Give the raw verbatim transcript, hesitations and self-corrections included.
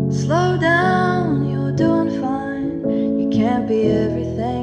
Slow down, you're doing fine. You can't be everything